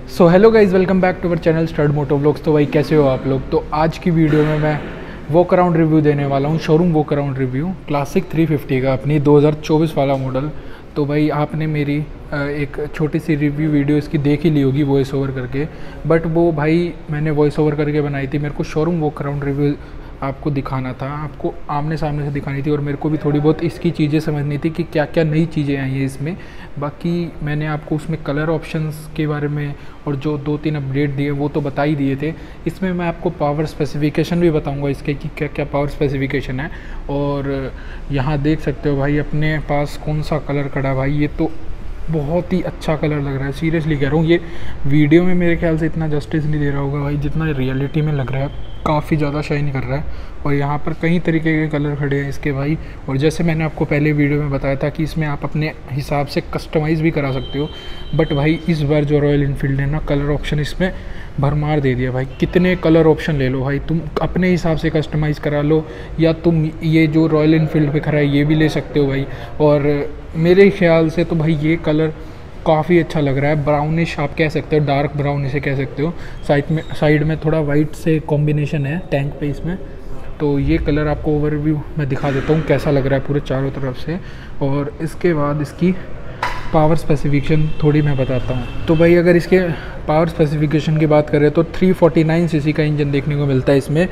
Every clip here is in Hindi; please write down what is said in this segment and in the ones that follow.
So hello guys, welcome back to our channel stud moto vlogs. तो भाई कैसे हो आप लोग। तो आज की वीडियो में मैं वॉक अराउंड रिव्यू देने वाला हूँ, showroom walk around review classic 350 का, अपनी 2024 वाला मॉडल। तो भाई आपने मेरी एक छोटी सी रिव्यू वीडियो इसकी देख ही ली होगी वॉइस ओवर करके, बट वो भाई मैंने वॉइस ओवर करके बनाई थी। मेरे को शोरूम वॉक अराउंड रिव्यू आपको दिखाना था, आपको आमने सामने से दिखानी थी, और मेरे को भी थोड़ी बहुत इसकी चीज़ें समझनी थी कि क्या क्या नई चीज़ें आई हैं इसमें। बाकी मैंने आपको उसमें कलर ऑप्शंस के बारे में और जो 2-3 अपडेट दिए वो तो बता ही दिए थे। इसमें मैं आपको पावर स्पेसिफिकेशन भी बताऊंगा इसके कि क्या क्या पावर स्पेसिफिकेशन है। और यहाँ देख सकते हो भाई अपने पास कौन सा कलर खड़ा है भाई, ये तो बहुत ही अच्छा कलर लग रहा है। सीरियसली कह रहा हूँ, ये वीडियो में मेरे ख्याल से इतना जस्टिस नहीं दे रहा होगा भाई जितना रियलिटी में लग रहा है। काफ़ी ज़्यादा शाइन कर रहा है, और यहाँ पर कई तरीके के कलर खड़े हैं इसके भाई। और जैसे मैंने आपको पहले वीडियो में बताया था कि इसमें आप अपने हिसाब से कस्टमाइज़ भी करा सकते हो, बट भाई इस बार जो रॉयल इनफील्ड ने ना कलर ऑप्शन इसमें भरमार दे दिया भाई। कितने कलर ऑप्शन ले लो भाई, तुम अपने हिसाब से कस्टमाइज़ करा लो, या तुम ये जो रॉयल इनफील्ड पे खड़ा है ये भी ले सकते हो भाई। और मेरे ख्याल से तो भाई ये कलर काफ़ी अच्छा लग रहा है। ब्राउनिश आप कह सकते हो, डार्क ब्राउन इसे कह सकते हो। साइड में थोड़ा वाइट से कॉम्बिनेशन है टैंक पे इसमें। तो ये कलर आपको ओवरव्यू मैं दिखा देता हूँ कैसा लग रहा है पूरे चारों तरफ से, और इसके बाद इसकी पावर स्पेसिफिकेशन थोड़ी मैं बताता हूँ। तो भाई अगर इसके पावर स्पेसिफिकेशन की बात करें तो 349 सीसी का इंजन देखने को मिलता है इसमें।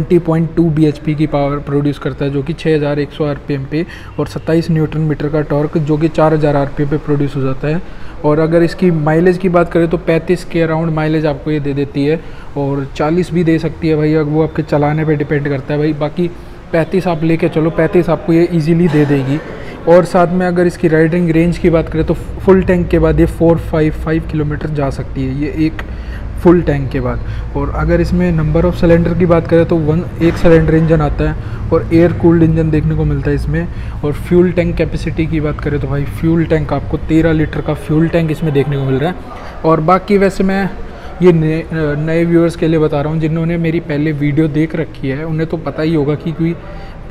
20.2 bhp की पावर प्रोड्यूस करता है, जो कि 6100 आरपीएम पे, और 27 न्यूटन मीटर का टॉर्क जो कि 4000 आरपीएम पे प्रोड्यूस हो जाता है। और अगर इसकी माइलेज की बात करें तो 35 के अराउंड माइलेज आपको ये दे देती है, और 40 भी दे सकती है भाई, अब वो आपके चलाने पर डिपेंड करता है भाई। बाकी 35 आप लेके चलो, 35 आपको ये ईजिली दे देगी। और साथ में अगर इसकी राइडिंग रेंज की बात करें तो फुल टैंक के बाद ये 455 किलोमीटर जा सकती है, ये एक फुल टैंक के बाद। और अगर इसमें नंबर ऑफ़ सिलेंडर की बात करें तो एक सिलेंडर इंजन आता है, और एयर कूल्ड इंजन देखने को मिलता है इसमें। और फ्यूल टैंक कैपेसिटी की बात करें तो भाई फ्यूल टैंक आपको 13 लीटर का फ्यूल टैंक इसमें देखने को मिल रहा है। और बाकी वैसे मैं ये नए व्यूअर्स के लिए बता रहा हूँ, जिन्होंने मेरी पहले वीडियो देख रखी है उन्हें तो पता ही होगा कि कोई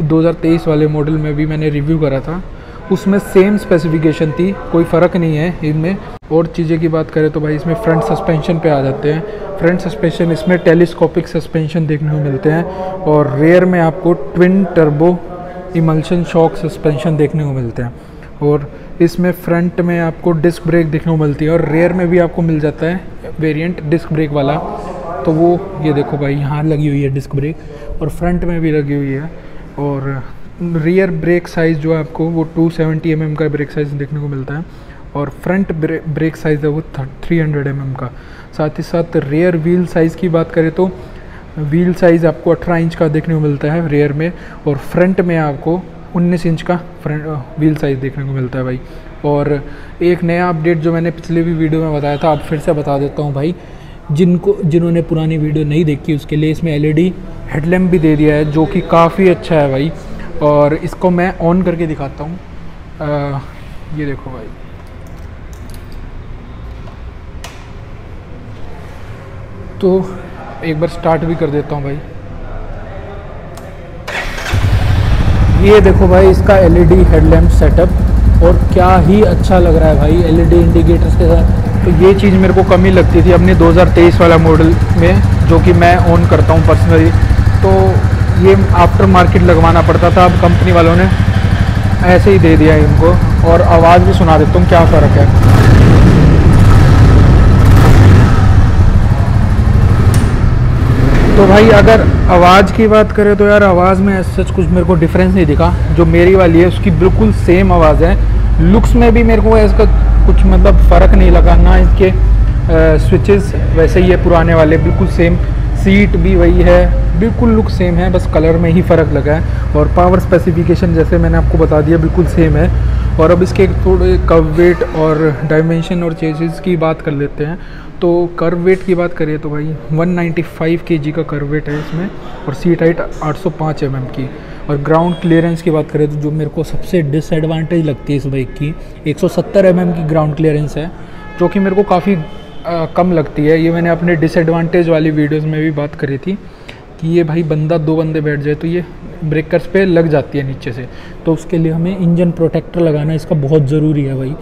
2023 वाले मॉडल में भी मैंने रिव्यू करा था, उसमें सेम स्पेसिफिकेशन थी, कोई फ़र्क नहीं है इनमें। और चीज़ें की बात करें तो भाई इसमें फ्रंट सस्पेंशन पे आ जाते हैं। फ्रंट सस्पेंशन इसमें टेलीस्कोपिक सस्पेंशन देखने को मिलते हैं, और रेयर में आपको twin turbo emulsion shock suspension देखने को मिलते हैं। और इसमें फ्रंट में आपको डिस्क ब्रेक देखने को मिलती है, और रेयर में भी आपको मिल जाता है वेरिएंट डिस्क ब्रेक वाला। तो वो ये देखो भाई यहाँ लगी हुई है डिस्क ब्रेक, और फ्रंट में भी लगी हुई है। और रियर ब्रेक साइज़ जो है आपको वो 270 mm का ब्रेक साइज़ देखने को मिलता है, और फ्रंट ब्रेक साइज़ है वो 300 mm का। साथ ही साथ रियर व्हील साइज़ की बात करें तो व्हील साइज़ आपको 18 इंच का देखने को मिलता है रियर में, और फ्रंट में आपको 19 इंच का फ्रंट व्हील साइज़ देखने को मिलता है भाई। और एक नया अपडेट जो मैंने पिछले भी वीडियो में बताया था, अब फिर से बता देता हूँ भाई, जिन्होंने पुरानी वीडियो नहीं देखी उसके लिए इसमें LED हेडलैम्प भी दे दिया है, जो कि काफ़ी अच्छा है भाई। और इसको मैं ऑन करके दिखाता हूँ, ये देखो भाई। तो एक बार स्टार्ट भी कर देता हूँ भाई। ये देखो भाई इसका LED हेडलैम्प सेटअप, और क्या ही अच्छा लग रहा है भाई LED इंडिकेटर्स के साथ। तो ये चीज़ मेरे को कमी लगती थी अपने 2023 वाला मॉडल में, जो कि मैं ऑन करता हूँ पर्सनली। तो ये आफ्टर मार्केट लगवाना पड़ता था, अब कंपनी वालों ने ऐसे ही दे दिया है इनको। और आवाज़ भी सुना देता हूँ क्या फ़र्क है। तो भाई अगर आवाज़ की बात करें तो यार आवाज़ में सच कुछ मेरे को डिफरेंस नहीं दिखा। जो मेरी वाली है उसकी बिल्कुल सेम आवाज़ है। लुक्स में भी मेरे को इसका कुछ मतलब फ़र्क नहीं लगा ना, इसके स्विचेस वैसे ही है पुराने वाले, बिल्कुल सेम। सीट भी वही है, बिल्कुल लुक सेम है, बस कलर में ही फ़र्क लगा है। और पावर स्पेसिफिकेशन जैसे मैंने आपको बता दिया बिल्कुल सेम है। और अब इसके थोड़े कर्व वेट और डायमेंशन और चेसिस की बात कर लेते हैं। तो कर्व वेट की बात करें तो भाई 195 kg का कर्व वेट है इसमें, और सीट हाइट 805 mm की। और ग्राउंड क्लियरेंस की बात करें तो जो मेरे को सबसे डिसएडवांटेज लगती है इस बाइक की, 170 mm की ग्राउंड क्लियरेंस है, जो कि मेरे को काफ़ी कम लगती है। ये मैंने अपने डिसएडवांटेज वाली वीडियोस में भी बात करी थी कि ये भाई दो बंदे बैठ जाए तो ये ब्रेकर्स पे लग जाती है नीचे से, तो उसके लिए हमें इंजन प्रोटेक्टर लगाना इसका बहुत ज़रूरी है भाई।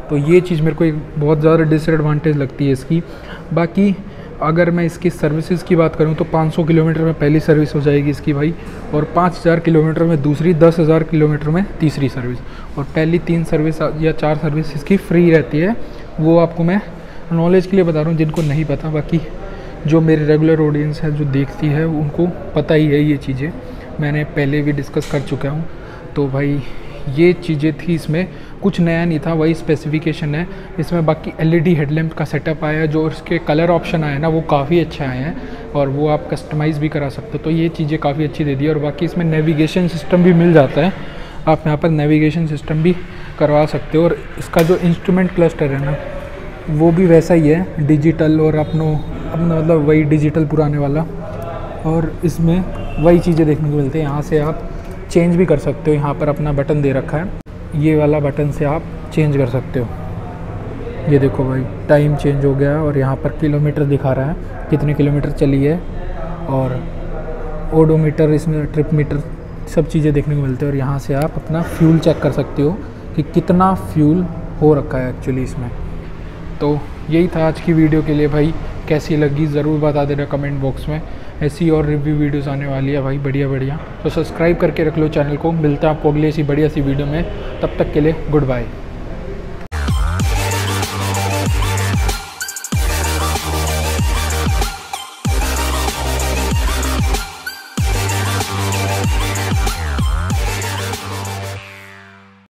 तो ये चीज़ मेरे को एक बहुत ज़्यादा डिसएडवांटेज लगती है इसकी। बाकी अगर मैं इसकी सर्विसेज की बात करूँ तो 500 किलोमीटर में पहली सर्विस हो जाएगी इसकी भाई, और 5000 किलोमीटर में दूसरी, 10,000 किलोमीटर में तीसरी सर्विस, और पहली 3 सर्विस या 4 सर्विस इसकी फ्री रहती है। वो आपको मैं नॉलेज के लिए बता रहा हूँ जिनको नहीं पता, बाकी जो मेरी रेगुलर ऑडियंस है जो देखती है उनको पता ही है ये चीज़ें, मैंने पहले भी डिस्कस कर चुका हूँ। तो भाई ये चीज़ें थी, इसमें कुछ नया नहीं था, वही स्पेसिफिकेशन है इसमें। बाकी एलईडी हेडलैम्प का सेटअप आया है, जो इसके कलर ऑप्शन आए हैं ना वो काफ़ी अच्छे आए हैं, और वो आप कस्टमाइज़ भी करा सकते हो, तो ये चीज़ें काफ़ी अच्छी दे दी है। और बाकी इसमें नेविगेशन सिस्टम भी मिल जाता है, आप यहाँ पर नेविगेशन सिस्टम भी करवा सकते हो। और इसका जो इंस्ट्रूमेंट क्लस्टर है ना वो भी वैसा ही है, डिजिटल, और अपना मतलब वही डिजिटल पुराने वाला, और इसमें वही चीज़ें देखने को मिलती है। यहाँ से आप चेंज भी कर सकते हो, यहाँ पर अपना बटन दे रखा है, ये वाला बटन से आप चेंज कर सकते हो। ये देखो भाई टाइम चेंज हो गया, और यहाँ पर किलोमीटर दिखा रहा है कितने किलोमीटर चली है, और ओडोमीटर, इसमें ट्रिप मीटर, सब चीज़ें देखने को मिलती है। और यहाँ से आप अपना फ्यूल चेक कर सकते हो कि कितना फ्यूल हो रखा है एक्चुअली इसमें। तो यही था आज की वीडियो के लिए भाई, कैसी लगी ज़रूर बता देना कमेंट बॉक्स में। ऐसी और रिव्यू वीडियोस आने वाली है भाई, बढ़िया बढ़िया, तो सब्सक्राइब करके रख लो चैनल को। मिलता है आपको अगली ऐसी बढ़िया सी वीडियो में, तब तक के लिए गुड बाय।